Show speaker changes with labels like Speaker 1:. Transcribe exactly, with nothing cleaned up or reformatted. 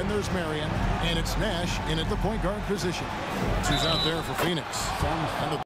Speaker 1: then there's Marion, and it's Nash in at the point guard position. She's out there for Phoenix. And the